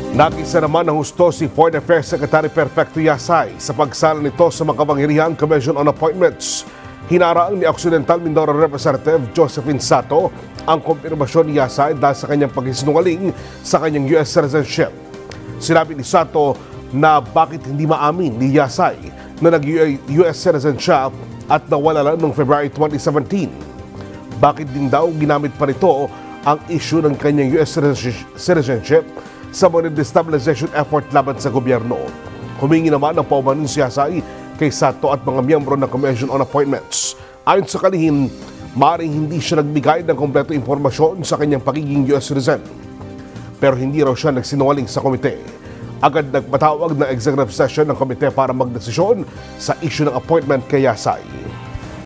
Nag-isa naman ng husto si Foreign Affairs Secretary Perfecto Yasay sa pagsala nito sa makapangyarihang Commission on Appointments. Hinaraan ni Occidental Mindoro Representative Josephine Sato ang kumpirmasyon ni Yasay dahil sa kanyang pagsisinungaling sa kanyang US citizenship. Sinabi ni Sato na bakit hindi maamin ni Yasay na nag-US citizen siya at nawala lang noong February 2017. Bakit din daw ginamit pa nito ang issue ng kanyang US citizenship sa mga destabilization effort laban sa gobyerno. Humingi naman ng paumanin si Yasay kay Sato at mga miyembro ng Commission on Appointments. Ayon sa kalihim, maaaring hindi siya nagbigay ng kompleto impormasyon sa kanyang pagiging US citizen. Pero hindi raw siya nagsinungaling sa komite. Agad nagpatawag ng executive session ng komite para magdesisyon sa issue ng appointment kay Yasay.